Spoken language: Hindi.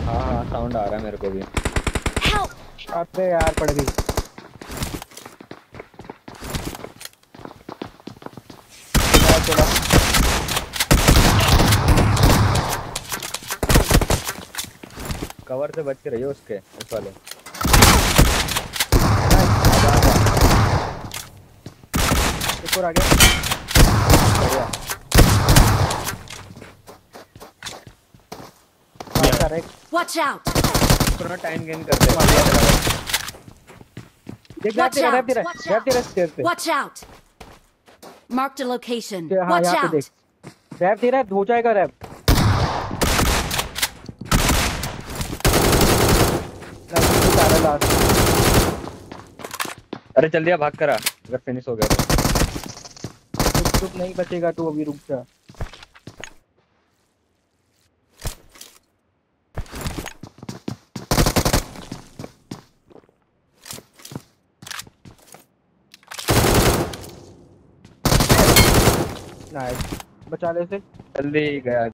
हाँ हाँ साउंड आ रहा है मेरे को भी। Help! अबे यार पड़ गई। चला चला। कवर से बच के रहियो उसके उस वाले। आजा आजा। एक और आ गया। बढ़िया। मार कर एक। Watch out! थोड़ा टाइम गेन करते हैं। देख Watch out! रैप दे रहा स्टेयर पे। Watch out! Marked a location. हाँ Watch यहाँ पे देख। out! रैप दे रहा है, हो जाएगा रैप। लास्ट। अरे जल्दी आ, भाग कर आ अगर फिनिश हो गया तो। चुप चुप नहीं बचेगा तू, अभी रुक जा। नाइस, बचा ले से। जल्दी गया।